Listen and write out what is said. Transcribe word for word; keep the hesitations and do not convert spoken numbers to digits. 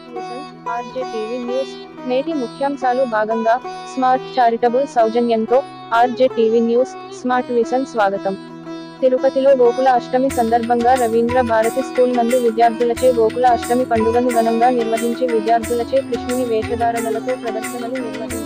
Vision RJ TV news నేటి ముఖ్యాంశాలు భాగంగా స్మార్ట్ చారిటబుల్ సౌజన్యంతో RJ TV news smart vision స్వాగతం. తిరుపతిలో గోకుల అష్టమి సందర్భంగా రవీంద్ర భారతి స్కూల్ నందు విద్యార్థులచే గోకుల అష్టమి పండుగను ఘనంగా నిర్వహించి విద్యార్థులచే కృష్ణుని వేషధారణలతో ప్రదర్శనలు నిర్వహించారు.